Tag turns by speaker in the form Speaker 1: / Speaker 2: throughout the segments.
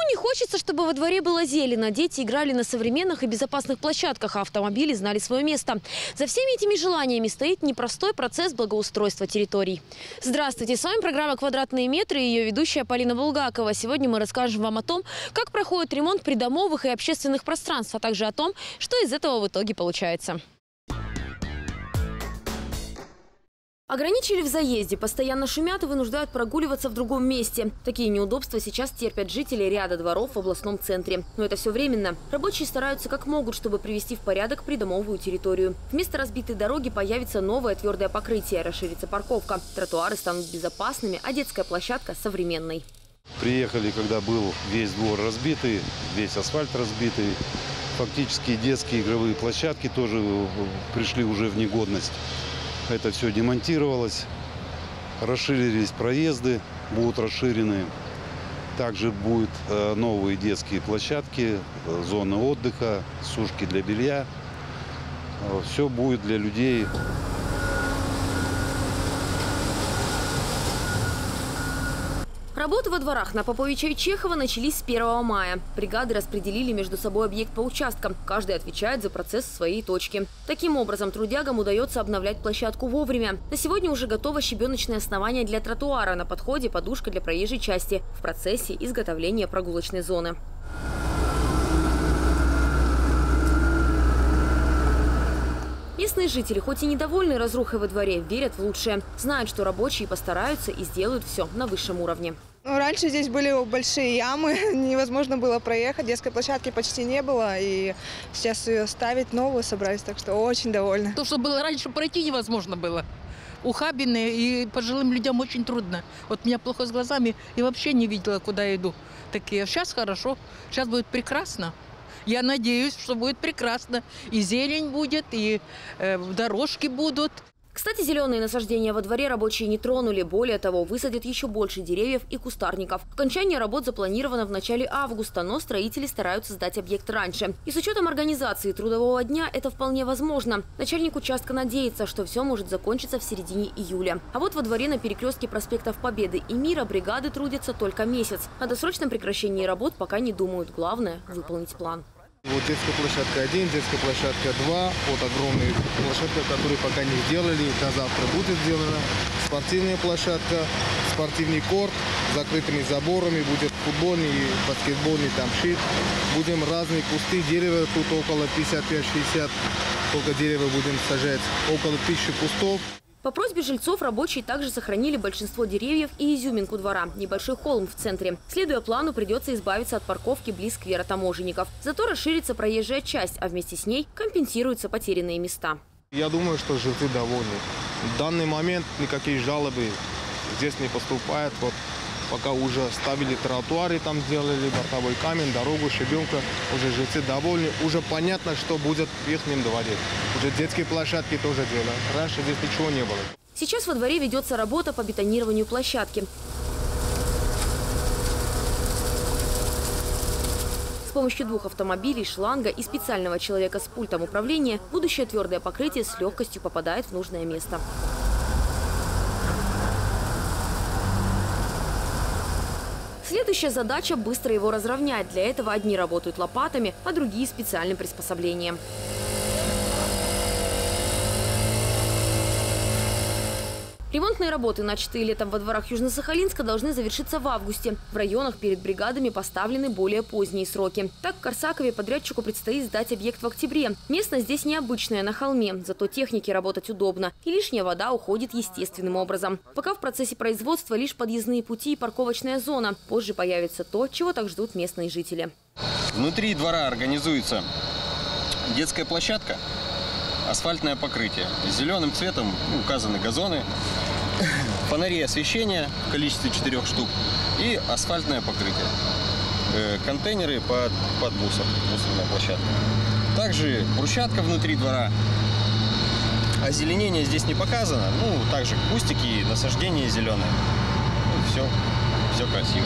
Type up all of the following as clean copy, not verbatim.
Speaker 1: не хочется, чтобы во дворе было зелено. Дети играли на современных и безопасных площадках, а автомобили знали свое место. За всеми этими желаниями стоит непростой процесс благоустройства территорий. Здравствуйте, с вами программа «Квадратные метры» и ее ведущая Полина Булгакова. Сегодня мы расскажем вам о том, как проходит ремонт придомовых и общественных пространств, а также о том, что из этого в итоге получается. Ограничили в заезде, постоянно шумят и вынуждают прогуливаться в другом месте. Такие неудобства сейчас терпят жители ряда дворов в областном центре. Но это все временно. Рабочие стараются как могут, чтобы привести в порядок придомовую территорию. Вместо разбитой дороги появится новое твердое покрытие, расширится парковка. Тротуары станут безопасными, а детская площадка – современной.
Speaker 2: Приехали, когда был весь двор разбитый, весь асфальт разбитый. Фактически детские игровые площадки тоже пришли уже в негодность. Это все демонтировалось, расширились проезды, будут расширены. Также будут новые детские площадки, зоны отдыха, сушки для белья. Все будет для людей.
Speaker 1: Работы во дворах на Поповича и Чехова начались с 1 мая. Бригады распределили между собой объект по участкам. Каждый отвечает за процесс в своей точке. Таким образом, трудягам удается обновлять площадку вовремя. На сегодня уже готово щебеночное основание для тротуара. На подходе подушка для проезжей части. В процессе изготовления прогулочной зоны. Местные жители, хоть и недовольны разрухой во дворе, верят в лучшее. Знают, что рабочие постараются и сделают все на высшем уровне.
Speaker 3: Раньше здесь были большие ямы, невозможно было проехать, детской площадки почти не было. И сейчас ее ставить новую собрались, так что очень довольна.
Speaker 4: То, что было раньше, пройти невозможно было. Ухабины, и пожилым людям очень трудно. Вот у меня плохо с глазами, и вообще не видела, куда иду. Такие. Сейчас хорошо, сейчас будет прекрасно. Я надеюсь, что будет прекрасно. И зелень будет, и дорожки будут.
Speaker 1: Кстати, зеленые насаждения во дворе рабочие не тронули. Более того, высадят еще больше деревьев и кустарников. Окончание работ запланировано в начале августа, но строители стараются сдать объект раньше. И с учетом организации трудового дня это вполне возможно. Начальник участка надеется, что все может закончиться в середине июля. А вот во дворе на перекрестке проспектов Победы и Мира бригады трудятся только месяц. О досрочном прекращении работ пока не думают. Главное – выполнить план.
Speaker 5: Вот детская площадка 1, детская площадка 2, вот огромные площадки, которые пока не сделали, до завтра будет сделана. Спортивная площадка, спортивный корт с закрытыми заборами, будет футбольный и баскетбольный там щит. Будем разные кусты, дерева тут около 55-60, только дерева будем сажать, около 1000 кустов.
Speaker 1: По просьбе жильцов рабочие также сохранили большинство деревьев и изюминку двора – небольшой холм в центре. Следуя плану, придется избавиться от парковки близ сквера таможенников. Зато расширится проезжая часть, а вместе с ней компенсируются потерянные места.
Speaker 5: Я думаю, что жильцы довольны. В данный момент никакие жалобы здесь не поступают. Вот пока уже ставили тротуары, там сделали бортовой камень, дорогу, щебенка, уже жильцы довольны. Уже понятно, что будет в их дворе. Уже детские площадки тоже делают. Раньше здесь ничего не было.
Speaker 1: Сейчас во дворе ведется работа по бетонированию площадки. С помощью 2 автомобилей, шланга и специального человека с пультом управления будущее твердое покрытие с легкостью попадает в нужное место. Следующая задача – быстро его разровнять. Для этого одни работают лопатами, а другие – специальным приспособлением. Ремонтные работы, начатые летом во дворах Южно-Сахалинска, должны завершиться в августе. В районах перед бригадами поставлены более поздние сроки. Так, в Корсакове подрядчику предстоит сдать объект в октябре. Местность здесь необычная, на холме. Зато технике работать удобно. И лишняя вода уходит естественным образом. Пока в процессе производства лишь подъездные пути и парковочная зона. Позже появится то, чего так ждут местные жители.
Speaker 6: Внутри двора организуется детская площадка, асфальтное покрытие. Зеленым цветом указаны газоны, фонари освещения в количестве 4 штук и асфальтное покрытие. Контейнеры под мусор, мусорная площадка. Также брусчатка внутри двора. Озеленение здесь не показано. Также кустики и насаждения зеленые. Все красиво.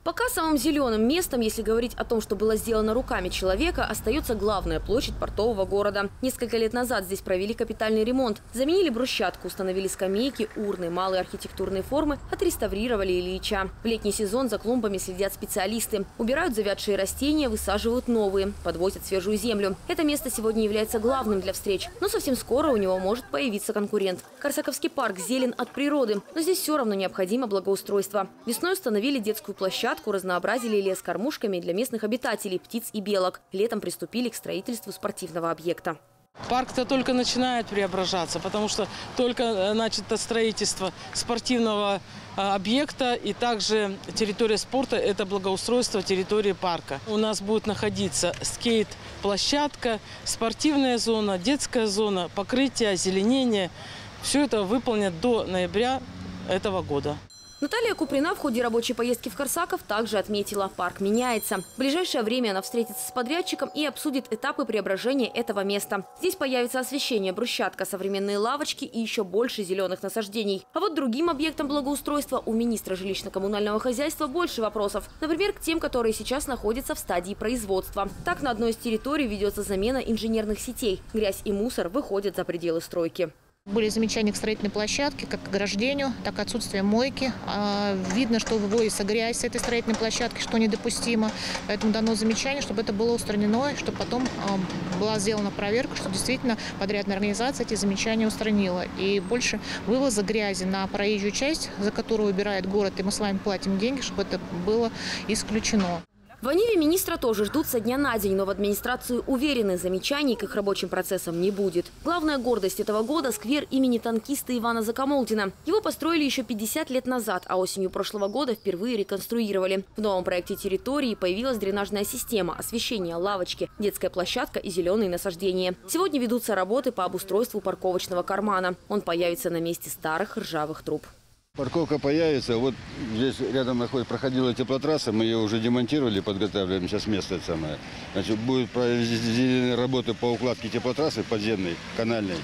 Speaker 1: Пока самым зеленым местом, если говорить о том, что было сделано руками человека, остается главная площадь портового города. Несколько лет назад здесь провели капитальный ремонт. Заменили брусчатку, установили скамейки, урны, малые архитектурные формы, отреставрировали Ильича. В летний сезон за клумбами следят специалисты. Убирают завядшие растения, высаживают новые, подвозят свежую землю. Это место сегодня является главным для встреч. Но совсем скоро у него может появиться конкурент. Корсаковский парк зелен от природы, но здесь все равно необходимо благоустройство. Весной установили детскую площадку, разнообразили лес кормушками для местных обитателей, птиц и белок. Летом приступили к строительству спортивного объекта.
Speaker 7: Парк-то только начинает преображаться, потому что только начато строительство спортивного объекта и также территория спорта – это благоустройство территории парка. У нас будет находиться скейт-площадка, спортивная зона, детская зона, покрытие, озеленение. Все это выполнят до ноября этого года.
Speaker 1: Наталья Куприна в ходе рабочей поездки в Корсаков также отметила – парк меняется. В ближайшее время она встретится с подрядчиком и обсудит этапы преображения этого места. Здесь появится освещение, брусчатка, современные лавочки и еще больше зеленых насаждений. А вот другим объектам благоустройства у министра жилищно-коммунального хозяйства больше вопросов. Например, к тем, которые сейчас находятся в стадии производства. Так, на одной из территорий ведется замена инженерных сетей. Грязь и мусор выходят за пределы стройки.
Speaker 8: Были замечания к строительной площадке, как к ограждению, так и отсутствие мойки. Видно, что выводится грязь с этой строительной площадки, что недопустимо. Поэтому дано замечание, чтобы это было устранено, и чтобы потом была сделана проверка, что действительно подрядная организация эти замечания устранила. И больше вывоза грязи на проезжую часть, за которую убирает город, и мы с вами платим деньги, чтобы это было исключено.
Speaker 1: В Аниве министра тоже ждут со дня на день, но в администрации уверены, замечаний к их рабочим процессам не будет. Главная гордость этого года – сквер имени танкиста Ивана Закамолтина. Его построили еще 50 лет назад, а осенью прошлого года впервые реконструировали. В новом проекте территории появилась дренажная система, освещение, лавочки, детская площадка и зеленые насаждения. Сегодня ведутся работы по обустройству парковочного кармана. Он появится на месте старых ржавых труб.
Speaker 9: Парковка появится. Вот здесь рядом проходила теплотрасса, мы ее уже демонтировали, подготавливаем сейчас место это самое. Значит, будут произведены работы по укладке теплотрассы подземной, канальной.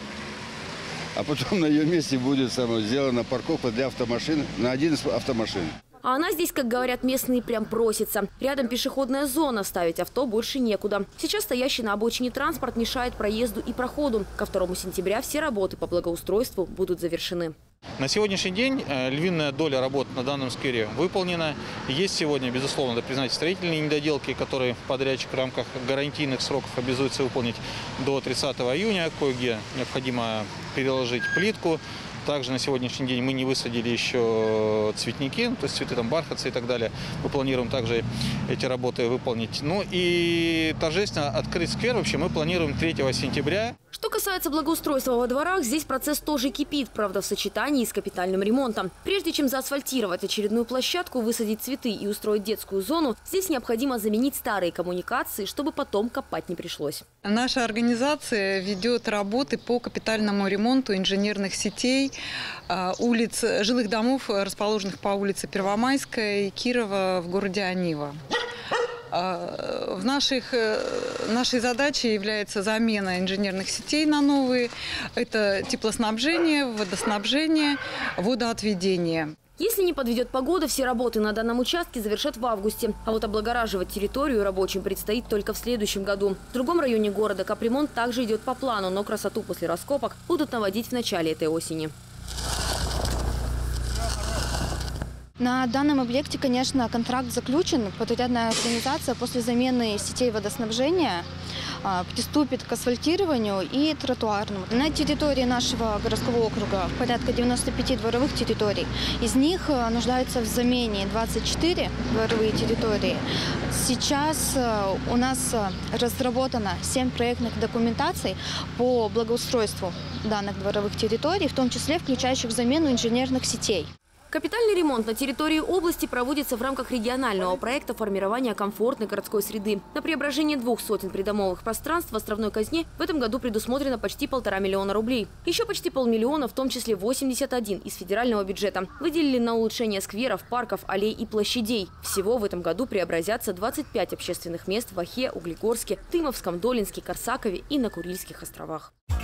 Speaker 9: А потом на ее месте будет сделана парковка для автомашин, на 11 автомашин.
Speaker 1: А она здесь, как говорят местные, прям просится. Рядом пешеходная зона, ставить авто больше некуда. Сейчас стоящий на обочине транспорт мешает проезду и проходу. Ко 2 сентября все работы по благоустройству будут завершены.
Speaker 10: На сегодняшний день львиная доля работ на данном сквере выполнена. Есть сегодня, безусловно, надо признать, строительные недоделки, которые подрядчик в рамках гарантийных сроков обязуется выполнить до 30 июня. Кое-где необходимо переложить плитку. Также на сегодняшний день мы не высадили еще цветники, то есть цветы бархатцы и так далее. Мы планируем также эти работы выполнить. Ну и торжественно открыть сквер вообще мы планируем 3 сентября.
Speaker 1: Что касается благоустройства во дворах, здесь процесс тоже кипит, правда, в сочетании с капитальным ремонтом. Прежде чем заасфальтировать очередную площадку, высадить цветы и устроить детскую зону, здесь необходимо заменить старые коммуникации, чтобы потом копать не пришлось.
Speaker 11: Наша организация ведет работы по капитальному ремонту инженерных сетей, улиц, жилых домов, расположенных по улице Первомайская и Кирова в городе Анива. Нашей задачей является замена инженерных сетей на новые. Это теплоснабжение, водоснабжение, водоотведение.
Speaker 1: Если не подведет погода, все работы на данном участке завершат в августе. А вот облагораживать территорию рабочим предстоит только в следующем году. В другом районе города капремонт также идет по плану, но красоту после раскопок будут наводить в начале этой осени.
Speaker 12: На данном объекте, конечно, контракт заключен. Подрядная организация после замены сетей водоснабжения приступит к асфальтированию и тротуарному. На территории нашего городского округа порядка 95 дворовых территорий. Из них нуждаются в замене 24 дворовые территории. Сейчас у нас разработано 7 проектных документаций по благоустройству данных дворовых территорий, в том числе включающих замену инженерных сетей.
Speaker 1: Капитальный ремонт на территории области проводится в рамках регионального проекта формирования комфортной городской среды. На преображение 200 придомовых пространств в Островной Казне в этом году предусмотрено почти 1,5 миллиона рублей. Еще почти 500 000, в том числе 81 из федерального бюджета, выделили на улучшение скверов, парков, аллей и площадей. Всего в этом году преобразятся 25 общественных мест в Охе, Углегорске, Тымовском, Долинске, Корсакове и на Курильских островах.